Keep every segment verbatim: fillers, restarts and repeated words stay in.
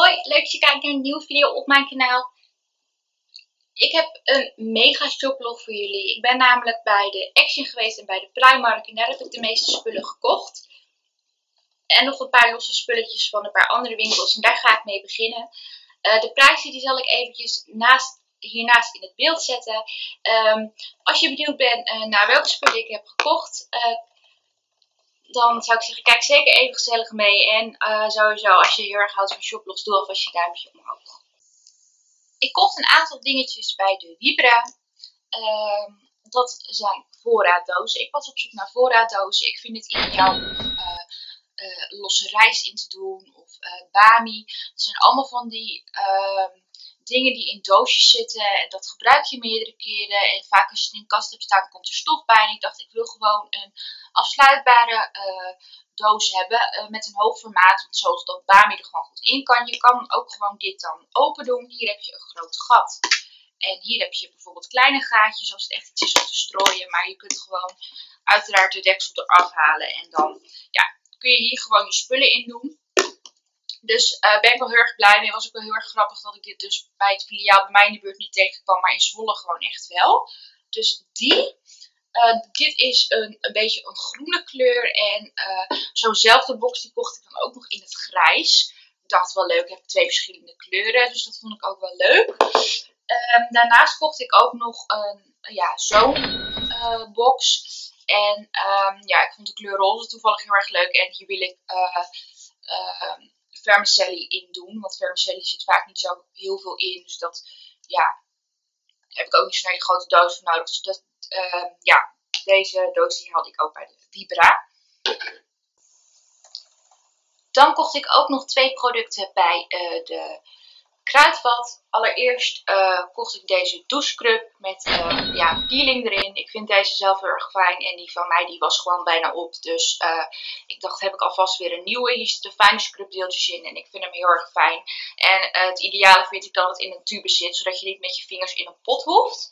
Hoi, leuk dat je kijkt naar een nieuwe video op mijn kanaal. Ik heb een mega shoplog voor jullie. Ik ben namelijk bij de Action geweest en bij de Primark en daar heb ik de meeste spullen gekocht. En nog een paar losse spulletjes van een paar andere winkels en daar ga ik mee beginnen. Uh, de prijzen die zal ik eventjes naast, hiernaast in het beeld zetten. Um, als je benieuwd bent uh, naar welke spullen ik heb gekocht, uh, dan zou ik zeggen, kijk zeker even gezellig mee. En uh, sowieso, als je heel erg houdt van shoplogs, doe alvast je duimpje omhoog. Ik kocht een aantal dingetjes bij de Vibra. Uh, dat zijn voorraaddozen. Ik was op zoek naar voorraaddozen. Ik vind het ideaal om uh, uh, losse rijst in te doen of uh, bami. Dat zijn allemaal van die uh, dingen die in doosjes zitten. En dat gebruik je meerdere keren. En vaak als je het in een kast hebt staan, komt er stof bij. En ik dacht, ik wil gewoon een afsluitbare uh, doos hebben uh, met een hoog formaat. Want zoals dat bami er gewoon goed in kan. Je kan ook gewoon dit dan open doen. Hier heb je een groot gat. En hier heb je bijvoorbeeld kleine gaatjes als het echt iets is om te strooien. Maar je kunt gewoon uiteraard de deksel eraf halen. En dan ja, kun je hier gewoon je spullen in doen. Dus uh, ben ik wel heel erg blij mee. Was ook wel heel erg grappig dat ik dit dus bij het filiaal bij mij in de buurt niet tegenkwam. Maar in Zwolle gewoon echt wel. Dus die. Uh, dit is een, een beetje een groene kleur. En uh, zo'nzelfde box die kocht ik dan ook nog in het grijs. Ik dacht wel leuk, ik heb twee verschillende kleuren. Dus dat vond ik ook wel leuk. Um, daarnaast kocht ik ook nog een ja, zo'n uh, box. En um, ja, ik vond de kleur roze toevallig heel erg leuk. En hier wil ik uh, uh, vermicelli in doen. Want vermicelli zit vaak niet zo heel veel in. Dus dat, ja, heb ik ook niet zo'n hele grote doos voor nodig. Dus dat, uh, ja, deze doos die had ik ook bij de Vibra. Dan kocht ik ook nog twee producten bij uh, de Kruidvat. Allereerst uh, kocht ik deze douchescrub met uh, ja, peeling erin. Ik vind deze zelf heel erg fijn en die van mij die was gewoon bijna op. Dus uh, ik dacht, heb ik alvast weer een nieuwe. Hier zitten fijne scrubdeeltjes in en ik vind hem heel erg fijn. En uh, het ideale vind ik dat het in een tube zit, zodat je niet met je vingers in een pot hoeft.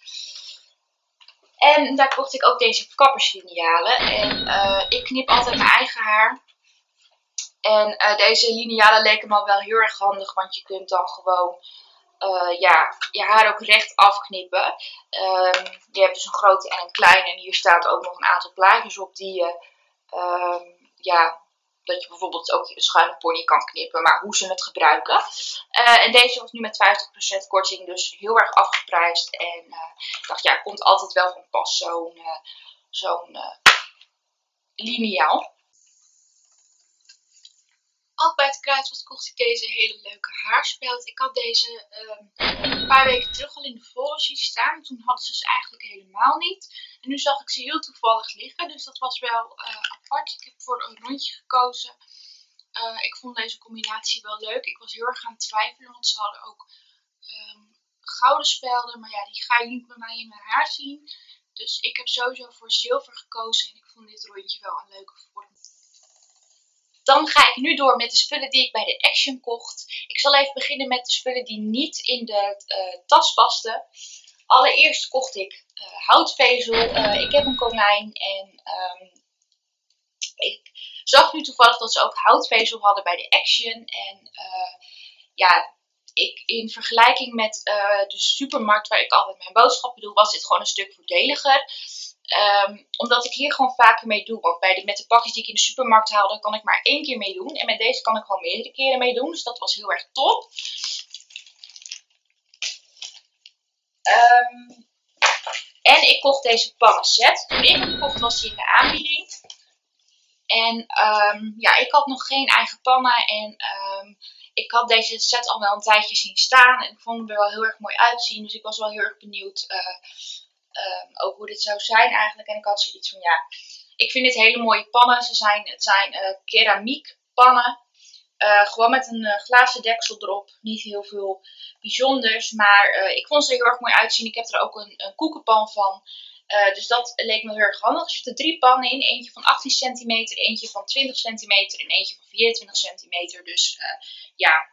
En daar kocht ik ook deze kapperslinealen. En uh, ik knip altijd mijn eigen haar. En uh, deze linealen leken me wel heel erg handig, want je kunt dan gewoon uh, ja, je haar ook recht afknippen. Um, je hebt dus een grote en een kleine en hier staat ook nog een aantal plaatjes op die je, um, ja, dat je bijvoorbeeld ook een schuine pony kan knippen, maar hoe ze het gebruiken. Uh, en deze was nu met vijftig procent korting, dus heel erg afgeprijsd. En uh, ik dacht, ja, komt altijd wel van pas zo'n uh, zo'n uh, liniaal. Ook bij het Kruidvat kocht ik deze hele leuke haarspeld. Ik had deze um, een paar weken terug al in de voorraad zien staan. Toen hadden ze ze eigenlijk helemaal niet. En nu zag ik ze heel toevallig liggen. Dus dat was wel uh, apart. Ik heb voor een rondje gekozen. Uh, ik vond deze combinatie wel leuk. Ik was heel erg aan het twijfelen. Want ze hadden ook um, gouden spelden. Maar ja, die ga je niet bij mij in mijn haar zien. Dus ik heb sowieso voor zilver gekozen. En ik vond dit rondje wel een leuke vorm. Dan ga ik nu door met de spullen die ik bij de Action kocht. Ik zal even beginnen met de spullen die niet in de uh, tas pasten. Allereerst kocht ik uh, houtvezel. Uh, ik heb een konijn en um, ik zag nu toevallig dat ze ook houtvezel hadden bij de Action. En uh, ja, ik, in vergelijking met uh, de supermarkt waar ik altijd mijn boodschappen doe, was dit gewoon een stuk voordeliger. Um, omdat ik hier gewoon vaker mee doe. Want bij de, met de pakjes die ik in de supermarkt haalde, kan ik maar één keer mee doen. En met deze kan ik gewoon meerdere keren mee doen. Dus dat was heel erg top. Um, en ik kocht deze pannenset. Toen ik hem kocht was hij in de aanbieding. En um, ja, ik had nog geen eigen pannen. En um, ik had deze set al wel een tijdje zien staan. En ik vond hem er wel heel erg mooi uitzien. Dus ik was wel heel erg benieuwd Uh, Um, ook hoe dit zou zijn eigenlijk. En ik had zoiets van, ja, ik vind dit hele mooie pannen. Ze zijn, het zijn uh, keramiek pannen. Uh, gewoon met een uh, glazen deksel erop. Niet heel veel bijzonders. Maar uh, ik vond ze er heel erg mooi uitzien. Ik heb er ook een, een koekenpan van. Uh, dus dat leek me heel erg handig. Er zitten drie pannen in. Eentje van achttien centimeter, eentje van twintig centimeter en eentje van vierentwintig centimeter. Dus uh, ja,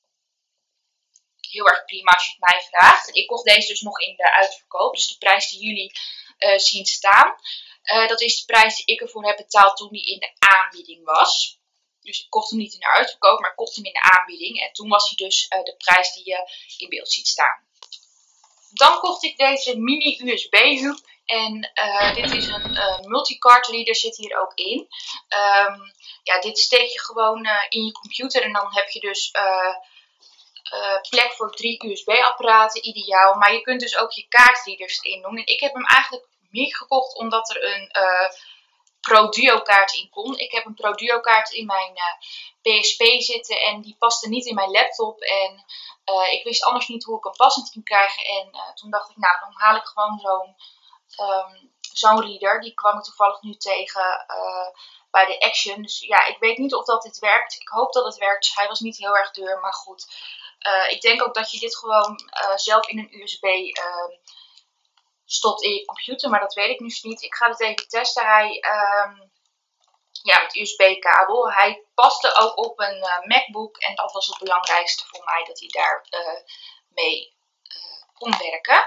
heel erg prima als je het mij vraagt. Ik kocht deze dus nog in de uitverkoop. Dus de prijs die jullie uh, zien staan. Uh, dat is de prijs die ik ervoor heb betaald toen die in de aanbieding was. Dus ik kocht hem niet in de uitverkoop, maar ik kocht hem in de aanbieding. En toen was hij dus uh, de prijs die je in beeld ziet staan. Dan kocht ik deze mini U S B-hub. En uh, dit is een uh, multicard reader, zit hier ook in. Um, ja, dit steek je gewoon uh, in je computer en dan heb je dus uh, uh, plek voor drie U S B-apparaten, ideaal. Maar je kunt dus ook je kaartreaders erin doen. En ik heb hem eigenlijk meer gekocht omdat er een uh, ProDuo kaart in kon. Ik heb een ProDuo kaart in mijn uh, P S P zitten en die paste niet in mijn laptop. En uh, ik wist anders niet hoe ik hem passend ging krijgen. En uh, toen dacht ik, nou dan haal ik gewoon zo'n um, zo'n reader. Die kwam ik toevallig nu tegen uh, bij de Action. Dus ja, ik weet niet of dat dit werkt. Ik hoop dat het werkt. Hij was niet heel erg duur, maar goed. Uh, ik denk ook dat je dit gewoon uh, zelf in een U S B uh, stopt in je computer, maar dat weet ik nu niet. Ik ga het even testen. Hij, um, ja, met U S B-kabel. Hij paste ook op een uh, MacBook en dat was het belangrijkste voor mij, dat hij daar uh, mee uh, kon werken.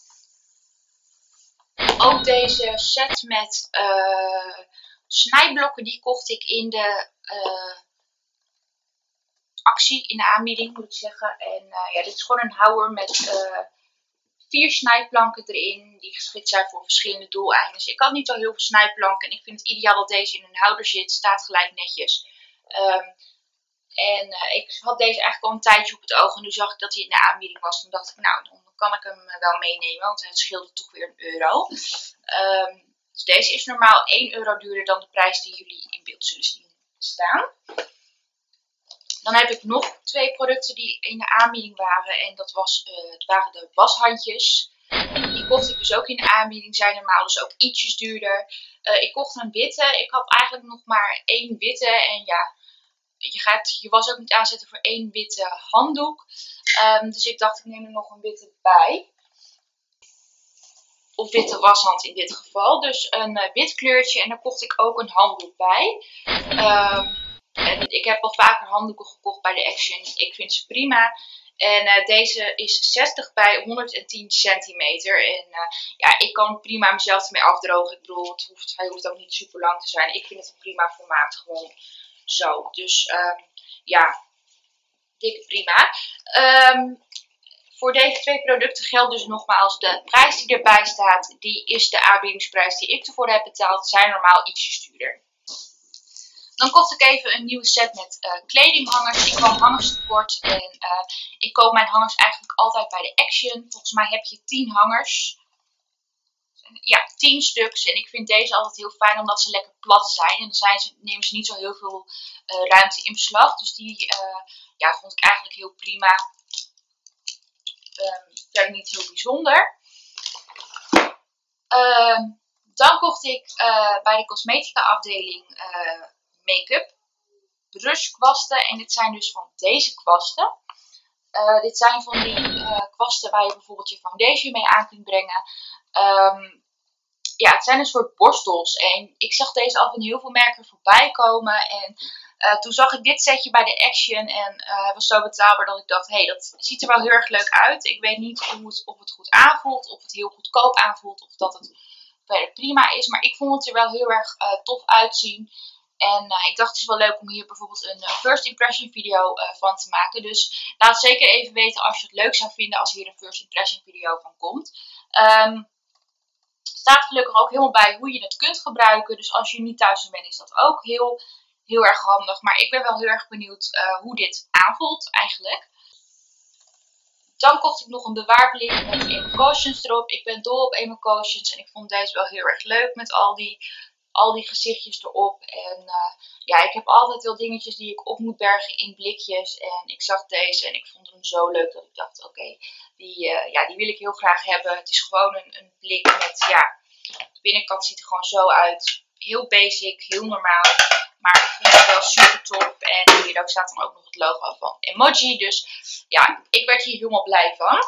Ook deze set met uh, snijblokken, die kocht ik in de uh, actie, in de aanbieding moet ik zeggen. En uh, ja, dit is gewoon een houwer met uh, vier snijplanken erin, die geschikt zijn voor verschillende doeleinden. Dus ik had niet al heel veel snijplanken en ik vind het ideaal dat deze in een houder zit, staat gelijk netjes. Um, en uh, ik had deze eigenlijk al een tijdje op het oog en nu zag ik dat hij in de aanbieding was. Toen dacht ik, nou, dan kan ik hem wel meenemen, want het scheelde toch weer een euro. Um, dus deze is normaal één euro duurder dan de prijs die jullie in beeld zullen zien staan. Dan heb ik nog twee producten die in de aanbieding waren. En dat was, uh, het waren de washandjes. Die kocht ik dus ook in de aanbieding. Zijn normaal dus ook ietsjes duurder. Uh, ik kocht een witte. Ik had eigenlijk nog maar één witte. En ja, je gaat je was ook niet aanzetten voor één witte handdoek. Um, dus ik dacht, ik neem er nog een witte bij. Of witte washand in dit geval. Dus een uh, wit kleurtje. En daar kocht ik ook een handdoek bij. Um, En ik heb al vaker handdoeken gekocht bij de Action. Ik vind ze prima. En uh, deze is zestig bij honderdtien centimeter. En uh, ja, ik kan prima mezelf ermee afdrogen. Ik bedoel, het hoeft, hij hoeft ook niet super lang te zijn. Ik vind het een prima formaat. Gewoon zo. Dus uh, ja, dikke prima. Um, voor deze twee producten geldt dus nogmaals de prijs die erbij staat. Die is de aanbiedingsprijs die ik ervoor heb betaald. Zijn normaal ietsjes duurder. Dan kocht ik even een nieuwe set met uh, kledinghangers. Ik kwam hangers tekort en uh, ik koop mijn hangers eigenlijk altijd bij de Action. Volgens mij heb je tien hangers. Ja, tien stuks. En ik vind deze altijd heel fijn omdat ze lekker plat zijn. En dan zijn ze, nemen ze niet zo heel veel uh, ruimte in beslag. Dus die uh, ja, vond ik eigenlijk heel prima. Um, verder niet heel bijzonder. Uh, dan kocht ik uh, bij de cosmetica afdeling Uh, make-up brushkwasten en dit zijn dus van deze kwasten. Uh, dit zijn van die uh, kwasten waar je bijvoorbeeld je foundation mee aan kunt brengen. Um, ja, het zijn een soort borstels en ik zag deze al van heel veel merken voorbij komen en uh, toen zag ik dit setje bij de Action en uh, het was zo betaalbaar dat ik dacht, hé, hey, dat ziet er wel heel erg leuk uit. Ik weet niet hoe het, of het goed aanvoelt, of het heel goedkoop aanvoelt, of dat het verder prima is, maar ik vond het er wel heel erg uh, tof uitzien. En uh, ik dacht het is wel leuk om hier bijvoorbeeld een uh, first impression video uh, van te maken. Dus laat zeker even weten als je het leuk zou vinden als hier een first impression video van komt. Um, staat gelukkig ook helemaal bij hoe je het kunt gebruiken. Dus als je niet thuis bent is dat ook heel, heel erg handig. Maar ik ben wel heel erg benieuwd uh, hoe dit aanvoelt eigenlijk. Dan kocht ik nog een bewaarblik met emotions erop. Ik ben dol op emotions en ik vond deze wel heel erg leuk met al die... Al die gezichtjes erop. En uh, ja, ik heb altijd wel dingetjes die ik op moet bergen in blikjes. En ik zag deze en ik vond hem zo leuk dat ik dacht, oké, okay, die, uh, ja, die wil ik heel graag hebben. Het is gewoon een, een blik met, ja, de binnenkant ziet er gewoon zo uit. Heel basic, heel normaal. Maar ik vind hem wel super tof. En hier ook staat dan ook nog het logo van Emoji. Dus ja, ik werd hier helemaal blij van.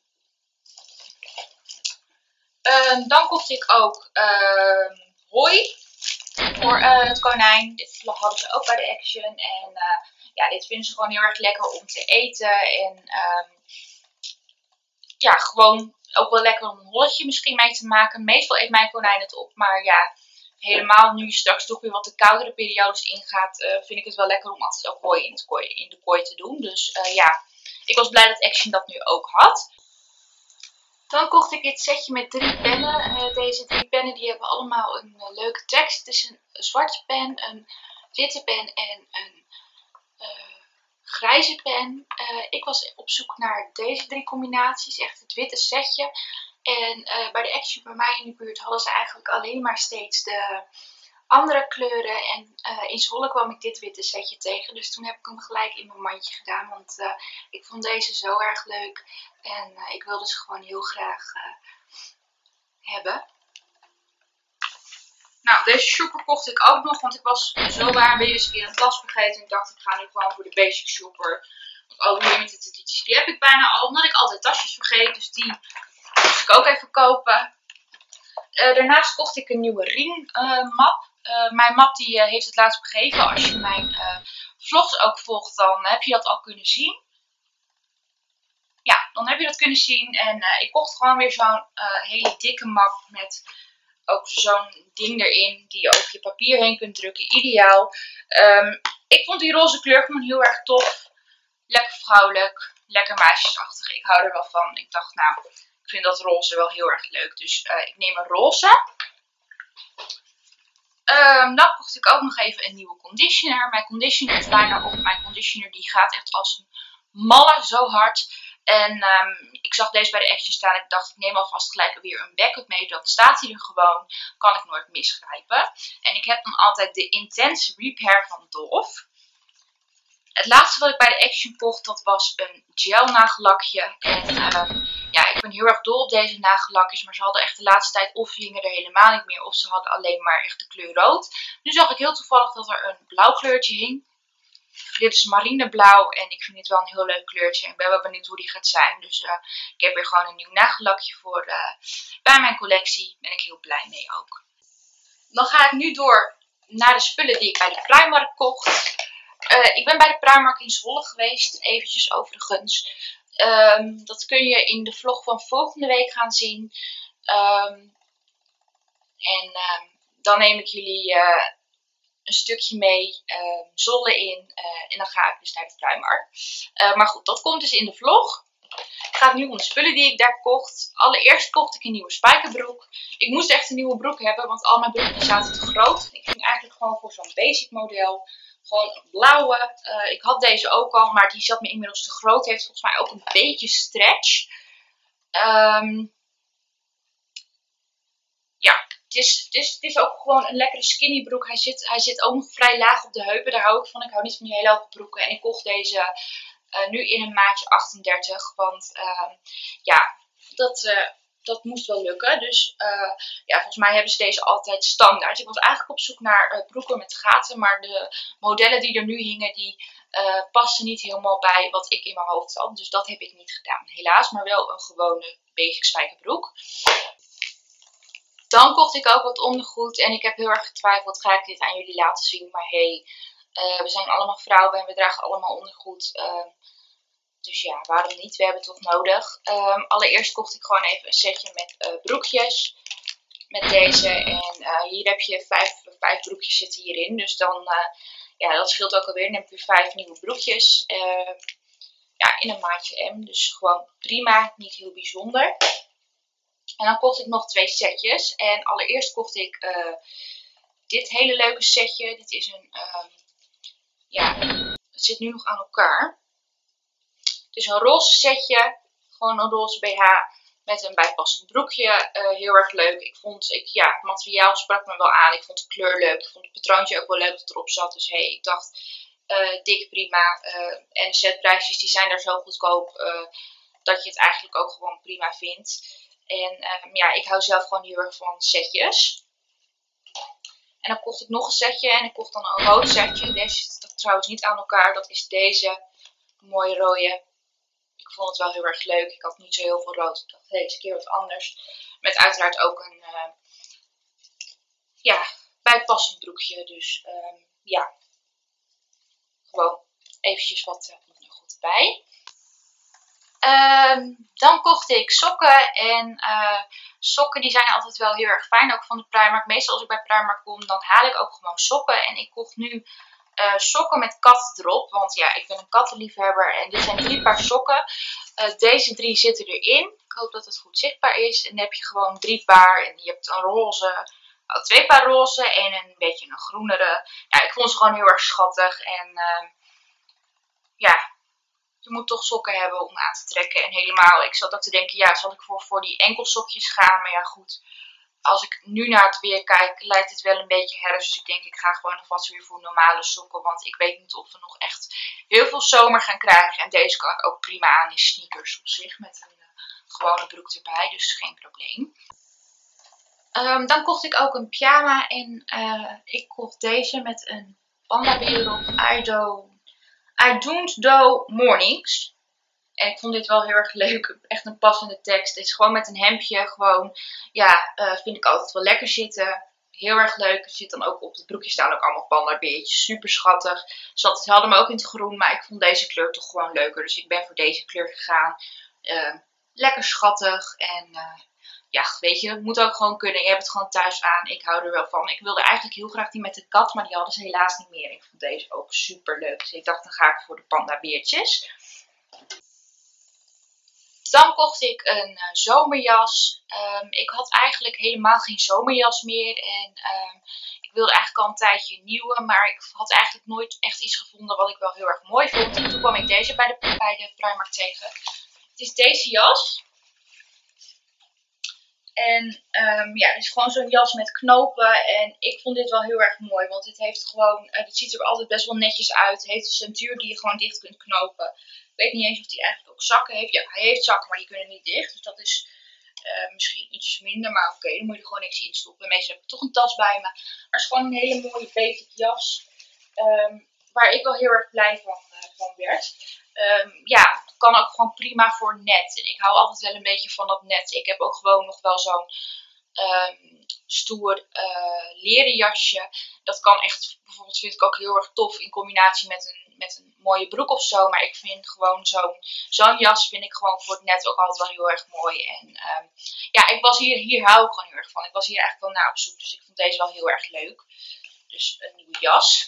Uh, dan kocht ik ook... Uh, hooi voor uh, het konijn. Dit hadden ze ook bij de Action. En uh, ja, dit vinden ze gewoon heel erg lekker om te eten. En um, ja, gewoon ook wel lekker om een holletje misschien mee te maken. Meestal eet mijn konijn het op. Maar ja, helemaal nu straks toch weer wat de koudere periodes ingaat, uh, vind ik het wel lekker om altijd ook kooi in, het kooi, in de kooi te doen. Dus uh, ja, ik was blij dat Action dat nu ook had. Dan kocht ik dit setje met drie pennen. Uh, deze drie pennen die hebben allemaal een uh, leuke tekst. Het is een zwarte pen, een witte pen en een uh, grijze pen. Uh, ik was op zoek naar deze drie combinaties, echt het witte setje. En uh, bij de Action bij mij in de buurt hadden ze eigenlijk alleen maar steeds de andere kleuren. En uh, in Zwolle kwam ik dit witte setje tegen. Dus toen heb ik hem gelijk in mijn mandje gedaan. Want uh, ik vond deze zo erg leuk. En uh, ik wilde ze gewoon heel graag uh, hebben. Nou, deze shopper kocht ik ook nog. Want ik was zo waar weer eens een keer een tas vergeten. En ik dacht, ik ga nu gewoon voor de basic shopper. Want ook limited edities, die heb ik bijna al. Omdat ik altijd tasjes vergeet. Dus die moest ik ook even kopen. Uh, daarnaast kocht ik een nieuwe ringmap. Uh, uh, mijn map die uh, heeft het laatst begeven. Als je mijn uh, vlogs ook volgt, dan heb je dat al kunnen zien. Ja, dan heb je dat kunnen zien. En uh, ik kocht gewoon weer zo'n uh, hele dikke map met ook zo'n ding erin die je over je papier heen kunt drukken. Ideaal. Um, ik vond die roze kleur gewoon heel erg tof. Lekker vrouwelijk. Lekker meisjesachtig. Ik hou er wel van. Ik dacht, nou, ik vind dat roze wel heel erg leuk. Dus uh, ik neem een roze. Um, dan kocht ik ook nog even een nieuwe conditioner. Mijn conditioner is bijna op. Mijn conditioner die gaat echt als een malle zo hard. En um, ik zag deze bij de Action staan en ik dacht, ik neem alvast gelijk weer een backup mee. Dan staat hij er gewoon, kan ik nooit misgrijpen. En ik heb dan altijd de Intense Repair van Dove. Het laatste wat ik bij de Action kocht, dat was een gel nagellakje. En um, ja, ik ben heel erg dol op deze nagellakjes. Maar ze hadden echt de laatste tijd of hingen er helemaal niet meer. Of ze hadden alleen maar echt de kleur rood. Nu zag ik heel toevallig dat er een blauw kleurtje hing. Dit is marineblauw en ik vind dit wel een heel leuk kleurtje. Ik ben wel benieuwd hoe die gaat zijn. Dus uh, ik heb weer gewoon een nieuw nagellakje voor uh, bij mijn collectie. Ben ik heel blij mee ook. Dan ga ik nu door naar de spullen die ik bij de Primark kocht. Uh, ik ben bij de Primark in Zwolle geweest. Eventjes overigens. Um, dat kun je in de vlog van volgende week gaan zien. Um, en um, dan neem ik jullie Uh, een stukje mee, uh, Zwolle in uh, en dan ga ik dus naar de Primark. Uh, maar goed, dat komt dus in de vlog. Het gaat nu om de spullen die ik daar kocht. Allereerst kocht ik een nieuwe spijkerbroek. Ik moest echt een nieuwe broek hebben, want al mijn broeken zaten te groot. Ik ging eigenlijk gewoon voor zo'n basic model. Gewoon een blauwe. Uh, ik had deze ook al, maar die zat me inmiddels te groot. Heeft volgens mij ook een beetje stretch. Um, ja. Het is, het, is, het is ook gewoon een lekkere skinny broek. Hij zit, hij zit ook nog vrij laag op de heupen. Daar hou ik van. Ik hou niet van die hele hoge broeken. En ik kocht deze uh, nu in een maatje achtendertig. Want uh, ja, dat, uh, dat moest wel lukken. Dus uh, ja, volgens mij hebben ze deze altijd standaard. Ik was eigenlijk op zoek naar uh, broeken met gaten. Maar de modellen die er nu hingen, die uh, pasten niet helemaal bij wat ik in mijn hoofd had. Dus dat heb ik niet gedaan. Helaas, maar wel een gewone basic spijkerbroek. Dan kocht ik ook wat ondergoed en ik heb heel erg getwijfeld, ga ik dit aan jullie laten zien. Maar hey, uh, we zijn allemaal vrouwen en we dragen allemaal ondergoed. Uh, dus ja, waarom niet? We hebben het toch nodig. Um, allereerst kocht ik gewoon even een setje met uh, broekjes. Met deze. En uh, hier heb je vijf, vijf broekjes zitten hierin. Dus dan, uh, ja, dat scheelt ook alweer. Dan heb je weer vijf nieuwe broekjes. Uh, ja, in een maatje M. Dus gewoon prima, niet heel bijzonder. En dan kocht ik nog twee setjes. En allereerst kocht ik uh, dit hele leuke setje. Dit is een, uh, ja, het zit nu nog aan elkaar. Het is een roze setje. Gewoon een roze B H met een bijpassend broekje. Uh, heel erg leuk. Ik vond, ik, ja, het materiaal sprak me wel aan. Ik vond de kleur leuk. Ik vond het patroontje ook wel leuk dat erop zat. Dus hey, ik dacht, uh, dik prima. Uh, en de setprijsjes die zijn daar zo goedkoop uh, dat je het eigenlijk ook gewoon prima vindt. En um, ja, ik hou zelf gewoon heel erg van setjes. En dan kocht ik nog een setje. En ik kocht dan een rood setje. Deze zit trouwens niet aan elkaar. Dat is deze mooie rode. Ik vond het wel heel erg leuk. Ik had niet zo heel veel rood. Ik dacht deze keer wat anders. Met uiteraard ook een uh, ja, bijpassend broekje. Dus um, ja, gewoon eventjes wat uh, nog goed erbij. Um, dan kocht ik sokken en uh, sokken die zijn altijd wel heel erg fijn, ook van de Primark. Meestal als ik bij Primark kom, dan haal ik ook gewoon sokken. En ik kocht nu uh, sokken met kat erop, want ja, ik ben een kattenliefhebber. En dit zijn drie paar sokken. Uh, deze drie zitten erin. Ik hoop dat het goed zichtbaar is. En dan heb je gewoon drie paar en je hebt een roze, oh, twee paar roze en een beetje een groenere. Ja, ik vond ze gewoon heel erg schattig en uh, ja... Je moet toch sokken hebben om aan te trekken. En helemaal, ik zat ook te denken, ja, zal ik voor, voor die enkelsokjes gaan? Maar ja, goed. Als ik nu naar het weer kijk, lijkt het wel een beetje herfst. Dus ik denk, ik ga gewoon alvast weer voor normale sokken. Want ik weet niet of we nog echt heel veel zomer gaan krijgen. En deze kan ik ook prima aan in sneakers op zich. Met een uh, gewone broek erbij. Dus geen probleem. Um, dan kocht ik ook een pyjama. En uh, ik kocht deze met een pandabeer erop. I don't... I don't do mornings. En ik vond dit wel heel erg leuk. Echt een passende tekst. Het is gewoon met een hemdje. Gewoon, ja, uh, vind ik altijd wel lekker zitten. Heel erg leuk. Er zit dan ook op het broekje staan ook allemaal pandabeertjes. Super schattig. Ze hadden hem ook in het groen. Maar ik vond deze kleur toch gewoon leuker. Dus ik ben voor deze kleur gegaan. Uh, lekker schattig. En uh, ja, weet je, het moet ook gewoon kunnen. Je hebt het gewoon thuis aan. Ik hou er wel van. Ik wilde eigenlijk heel graag die met de kat, maar die hadden ze helaas niet meer. Ik vond deze ook super leuk. Dus ik dacht, dan ga ik voor de pandabeertjes. Dan kocht ik een uh, zomerjas. Um, ik had eigenlijk helemaal geen zomerjas meer. En um, ik wilde eigenlijk al een tijdje een nieuwe. Maar ik had eigenlijk nooit echt iets gevonden wat ik wel heel erg mooi vond. En toen kwam ik deze bij de, bij de Primark tegen. Het is deze jas. En um, ja, het is gewoon zo'n jas met knopen. En ik vond dit wel heel erg mooi. Want het heeft gewoon, uh, het ziet er altijd best wel netjes uit. Het heeft een centuur die je gewoon dicht kunt knopen. Ik weet niet eens of hij eigenlijk ook zakken heeft. Ja, hij heeft zakken, maar die kunnen niet dicht. Dus dat is uh, misschien ietsjes minder. Maar oké, okay, dan moet je er gewoon niks in stoppen. Meestal heb ik toch een tas bij me. Maar het is gewoon een hele mooie basic jas. Um, waar ik wel heel erg blij van, uh, van werd. Um, ja, het kan ook gewoon prima voor net. En ik hou altijd wel een beetje van dat net. Ik heb ook gewoon nog wel zo'n um, stoer uh, leren jasje. Dat kan echt, bijvoorbeeld vind ik ook heel erg tof in combinatie met een, met een mooie broek of zo. Maar ik vind gewoon zo'n zo'n jas vind ik gewoon voor het net ook altijd wel heel erg mooi. En um, ja, ik was hier, hier hou ik gewoon heel erg van. Ik was hier eigenlijk wel naar op zoek. Dus ik vond deze wel heel erg leuk. Dus een nieuwe jas.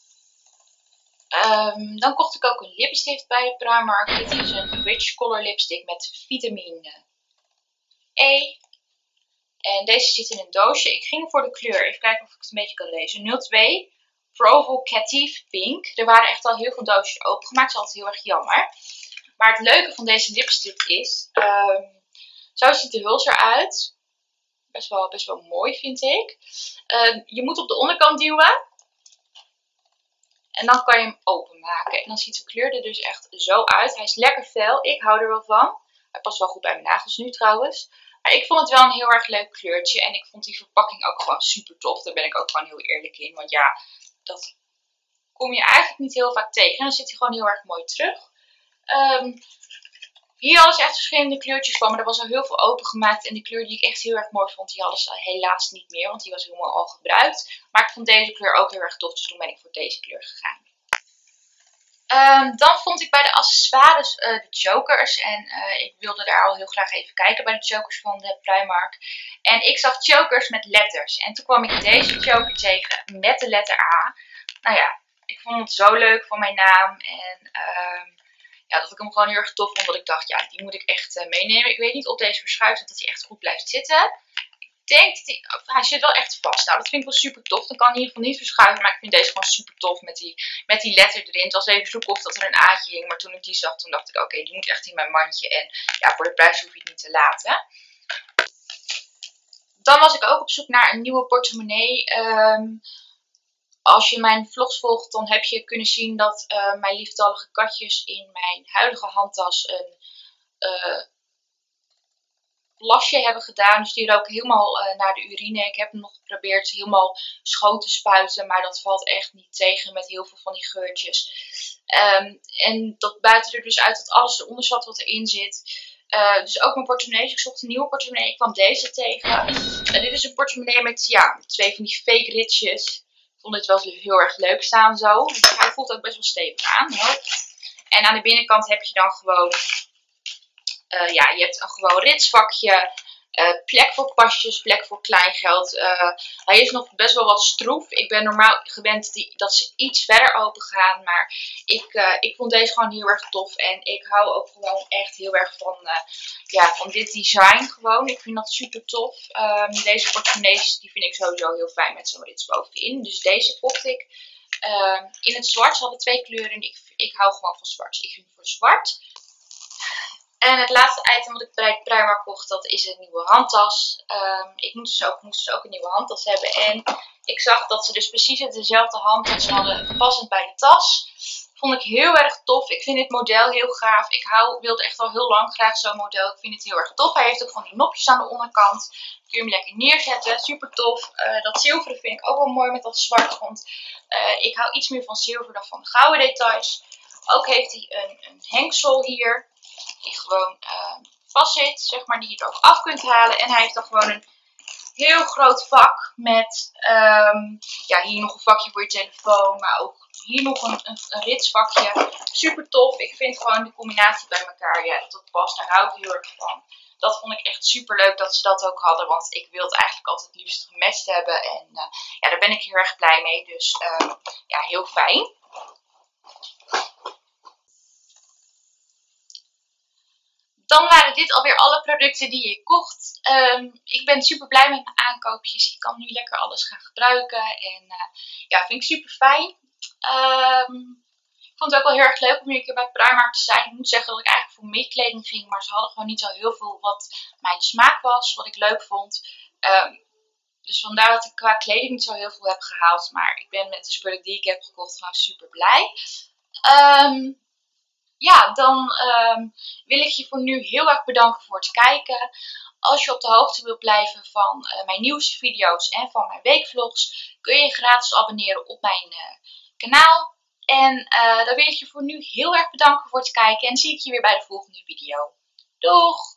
Um, dan kocht ik ook een lipstift bij de Primark. Dit is een Rich Color lipstick met vitamine E. En deze zit in een doosje. Ik ging voor de kleur. Even kijken of ik het een beetje kan lezen. nul twee Provocative Pink. Er waren echt al heel veel doosjes opengemaakt. Dat is altijd heel erg jammer. Maar het leuke van deze lipstick is... Um, zo ziet de huls eruit. Best wel, best wel mooi vind ik. Um, je moet op de onderkant duwen. En dan kan je hem openmaken. En dan ziet de kleur er dus echt zo uit. Hij is lekker fel. Ik hou er wel van. Hij past wel goed bij mijn nagels nu trouwens. Maar ik vond het wel een heel erg leuk kleurtje. En ik vond die verpakking ook gewoon super tof. Daar ben ik ook gewoon heel eerlijk in. Want ja, dat kom je eigenlijk niet heel vaak tegen. En dan zit hij gewoon heel erg mooi terug. Um, hier hadden ze echt verschillende kleurtjes van. Maar er was al heel veel opengemaakt. En de kleur die ik echt heel erg mooi vond, die hadden ze helaas niet meer. Want die was helemaal al gebruikt. Maar ik vond deze kleur ook heel erg tof. Dus toen ben ik voor deze kleur gegaan. Um, dan vond ik bij de accessoires uh, de chokers. En uh, ik wilde daar al heel graag even kijken bij de chokers van de Primark. En ik zag chokers met letters. En toen kwam ik deze choker tegen met de letter A. Nou ja, ik vond het zo leuk van mijn naam. En um, ja, dat ik hem gewoon heel erg tof vond. Dat ik dacht, ja, die moet ik echt uh, meenemen. Ik weet niet of deze verschuift, dat hij echt goed blijft zitten. Ik denk dat hij, hij zit wel echt vast. Nou, dat vind ik wel super tof. Dan kan hij in ieder geval niet verschuiven. Maar ik vind deze gewoon super tof met die, met die letter erin. Het was even zoeken of dat er een A'tje hing. Maar toen ik die zag, toen dacht ik, oké, okay, die moet echt in mijn mandje. En ja, voor de prijs hoef je het niet te laten. Dan was ik ook op zoek naar een nieuwe portemonnee. Um, als je mijn vlogs volgt, dan heb je kunnen zien dat uh, mijn lieftallige katjes in mijn huidige handtas een... Uh, lasje hebben gedaan. Dus die rook helemaal uh, naar de urine. Ik heb hem nog geprobeerd helemaal schoon te spuiten. Maar dat valt echt niet tegen met heel veel van die geurtjes. Um, en dat buiten er dus uit dat alles eronder zat wat erin zit. Uh, dus ook mijn portemonnee. Ik zocht een nieuwe portemonnee. Ik kwam deze tegen. Uh, dit is een portemonnee met ja, twee van die fake ritjes. Ik vond dit wel heel erg leuk staan zo. Dus hij voelt ook best wel stevig aan. Hoor. En aan de binnenkant heb je dan gewoon Uh, ja, je hebt een gewoon ritsvakje. Uh, plek voor pasjes, plek voor kleingeld. Uh, hij is nog best wel wat stroef. Ik ben normaal gewend die, dat ze iets verder open gaan. Maar ik, uh, ik vond deze gewoon heel erg tof. En ik hou ook gewoon echt heel erg van, uh, ja, van dit design gewoon. Ik vind dat super tof. Um, deze portemonnees die vind ik sowieso heel fijn met zo'n rits bovenin. Dus deze kocht ik uh, in het zwart. Ze hadden twee kleuren en ik, ik hou gewoon van zwart. Dus ik ging voor zwart. En het laatste item wat ik bij Primark kocht, dat is een nieuwe handtas. Um, ik moest dus, ook, moest dus ook een nieuwe handtas hebben. En ik zag dat ze dus precies dezelfde handtas hadden, passend bij de tas. Vond ik heel erg tof. Ik vind dit model heel gaaf. Ik hou, wilde echt al heel lang graag zo'n model. Ik vind het heel erg tof. Hij heeft ook van die nopjes aan de onderkant. Kun je hem lekker neerzetten. Super tof. Uh, dat zilveren vind ik ook wel mooi met dat zwart. Want uh, ik hou iets meer van zilver dan van de gouden details. Ook heeft hij een, een hengsel hier. Die gewoon uh, vast zit, zeg maar, die je er ook af kunt halen. En hij heeft dan gewoon een heel groot vak met, um, ja, hier nog een vakje voor je telefoon, maar ook hier nog een, een, een ritsvakje. Super tof. Ik vind gewoon de combinatie bij elkaar, ja, dat het past. Daar hou ik heel erg van. Dat vond ik echt super leuk dat ze dat ook hadden, want ik wil het eigenlijk altijd het liefst gematcht hebben. En uh, ja, daar ben ik heel erg blij mee. Dus uh, ja, heel fijn. Dan waren dit alweer alle producten die ik kocht. Um, ik ben super blij met mijn aankoopjes. Ik kan nu lekker alles gaan gebruiken. En uh, ja, vind ik super fijn. Um, ik vond het ook wel heel erg leuk om hier een keer bij Primark te zijn. Ik moet zeggen dat ik eigenlijk voor meer kleding ging. Maar ze hadden gewoon niet zo heel veel wat mijn smaak was. Wat ik leuk vond. Um, dus vandaar dat ik qua kleding niet zo heel veel heb gehaald. Maar ik ben met de spullen die ik heb gekocht gewoon super blij. Um, Ja, dan um, wil ik je voor nu heel erg bedanken voor het kijken. Als je op de hoogte wilt blijven van uh, mijn nieuwste video's en van mijn weekvlogs, kun je je gratis abonneren op mijn uh, kanaal. En uh, dan wil ik je voor nu heel erg bedanken voor het kijken en zie ik je weer bij de volgende video. Doeg!